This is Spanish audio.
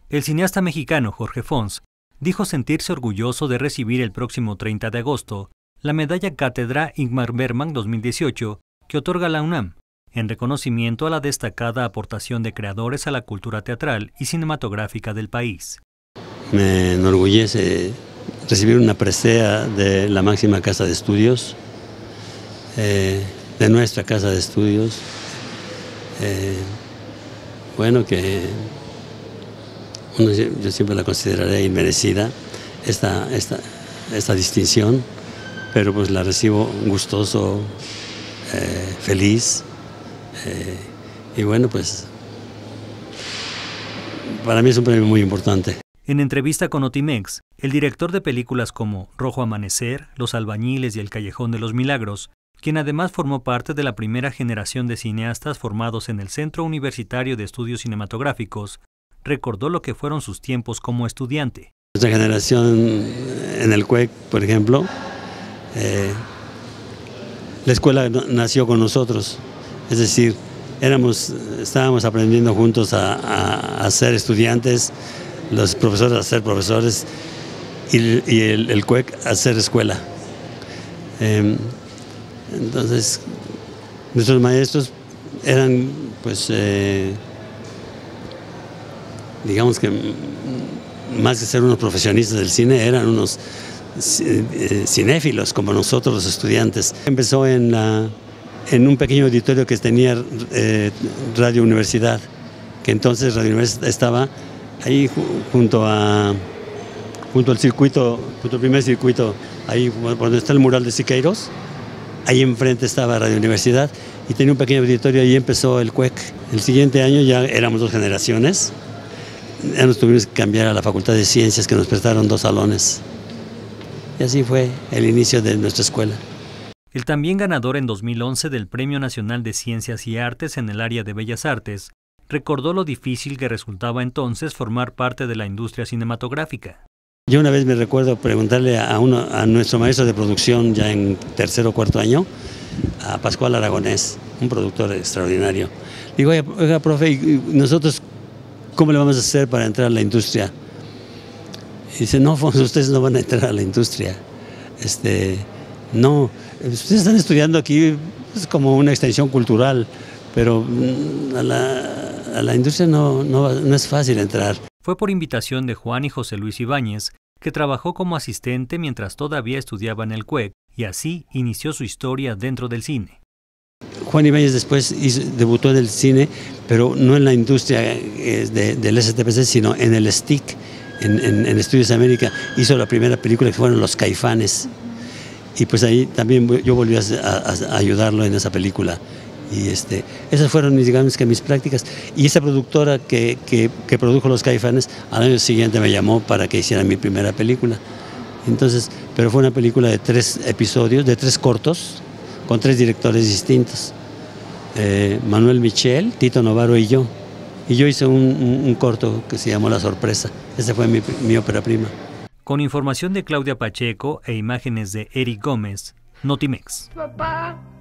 El cineasta mexicano Jorge Fons dijo sentirse orgulloso de recibir el próximo 30 de agosto la medalla Cátedra Ingmar Bergman 2018 que otorga la UNAM, en reconocimiento a la destacada aportación de creadores a la cultura teatral y cinematográfica del país. Me enorgullece recibir una presea de la máxima casa de estudios, de nuestra casa de estudios. Bueno, que yo siempre la consideraré inmerecida, esta distinción, pero pues la recibo gustoso, feliz, y bueno, pues para mí es un premio muy importante. En entrevista con Notimex, el director de películas como Rojo Amanecer, Los Albañiles y El Callejón de los Milagros, quien además formó parte de la primera generación de cineastas formados en el Centro Universitario de Estudios Cinematográficos, recordó lo que fueron sus tiempos como estudiante. Nuestra generación en el CUEC, por ejemplo, la escuela nació con nosotros, es decir, estábamos aprendiendo juntos a ser estudiantes, los profesores a ser profesores y el CUEC a ser escuela. Entonces, nuestros maestros eran, pues, digamos que más que ser unos profesionistas del cine, eran unos cinéfilos como nosotros los estudiantes. Empezó en un pequeño auditorio que tenía Radio Universidad, que entonces Radio Universidad estaba ahí junto al circuito, junto al primer circuito, ahí donde está el mural de Siqueiros, ahí enfrente estaba Radio Universidad y tenía un pequeño auditorio, ahí empezó el CUEC. El siguiente año ya éramos 2 generaciones, ya nos tuvimos que cambiar a la Facultad de Ciencias, que nos prestaron 2 salones. Y así fue el inicio de nuestra escuela. El también ganador en 2011 del Premio Nacional de Ciencias y Artes en el área de Bellas Artes, recordó lo difícil que resultaba entonces formar parte de la industria cinematográfica. Yo una vez me recuerdo preguntarle a nuestro maestro de producción, ya en 3º o 4º año, a Pascual Aragonés, un productor extraordinario. Digo, oiga, profe, ¿y nosotros cómo le vamos a hacer para entrar a la industria? Y dice, no, ustedes no van a entrar a la industria. No, ustedes están estudiando aquí, es como una extensión cultural, pero a la industria no es fácil entrar. Fue por invitación de Juan y José Luis Ibáñez, que trabajó como asistente mientras todavía estudiaba en el CUEC, y así inició su historia dentro del cine. Juan Ibáñez después debutó en el cine, pero no en la industria del STPC, sino en el STIC, en Estudios América. Hizo la primera película que fueron Los Caifanes. Y pues ahí también yo volví a ayudarlo en esa película. Y esas fueron, digamos, que mis prácticas. Y esa productora que produjo Los Caifanes, al año siguiente me llamó para que hiciera mi primera película. Entonces, pero fue una película de 3 episodios, de 3 cortos, con 3 directores distintos. Manuel Michel, Tito Novaro y yo. Y yo hice un corto que se llamó La Sorpresa. Esa fue mi ópera prima. Con información de Claudia Pacheco e imágenes de Eric Gómez, Notimex. Papá.